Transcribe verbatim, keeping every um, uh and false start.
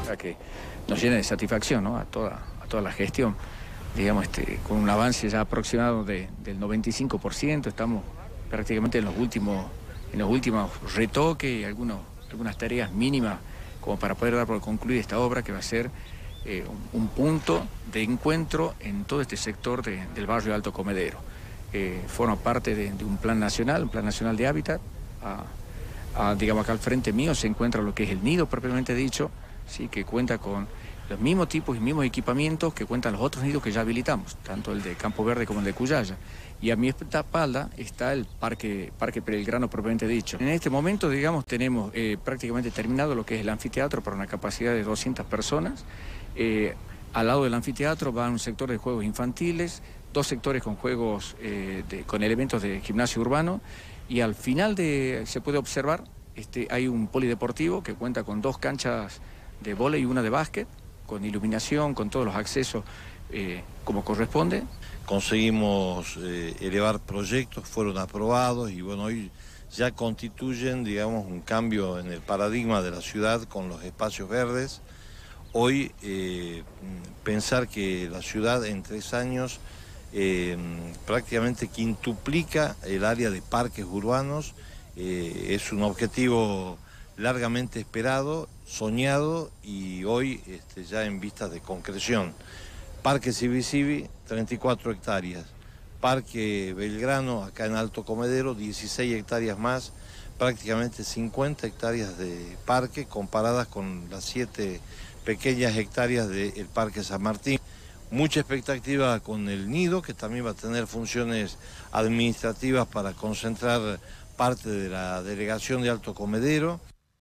verdad que nos llena de satisfacción, ¿no? a, toda, a toda la gestión. Digamos, este, con un avance ya aproximado de, del noventa y cinco por ciento, estamos prácticamente en los últimos, en los últimos retoques y algunos, algunas tareas mínimas como para poder dar por concluir esta obra que va a ser eh, un, un punto de encuentro en todo este sector de, del barrio Alto Comedero. Eh, forma parte de, de un plan nacional, un plan nacional de hábitat. A, a, digamos, acá al frente mío se encuentra lo que es el nido propiamente dicho, ¿sí? Que cuenta con los mismos tipos y mismos equipamientos que cuentan los otros nidos que ya habilitamos, tanto el de Campo Verde como el de Cuyaya. Y a mi espalda está el Parque, Parque Belgrano propiamente dicho. En este momento, digamos, tenemos eh, prácticamente terminado lo que es el anfiteatro para una capacidad de doscientas personas. Eh, al lado del anfiteatro va un sector de juegos infantiles, dos sectores con juegos, eh, de, con elementos de gimnasio urbano, y al final de, se puede observar, este, hay un polideportivo que cuenta con dos canchas de vóley y una de básquet, con iluminación, con todos los accesos eh, como corresponde. Conseguimos eh, elevar proyectos, fueron aprobados y bueno, hoy ya constituyen, digamos, un cambio en el paradigma de la ciudad con los espacios verdes. Hoy eh, pensar que la ciudad en tres años eh, prácticamente quintuplica el área de parques urbanos, eh, es un objetivo largamente esperado, soñado y hoy este, ya en vistas de concreción. Parque Civicivi, treinta y cuatro hectáreas. Parque Belgrano, acá en Alto Comedero, dieciséis hectáreas más, prácticamente cincuenta hectáreas de parque comparadas con las siete pequeñas hectáreas del Parque San Martín. Mucha expectativa con el nido, que también va a tener funciones administrativas para concentrar parte de la delegación de Alto Comedero.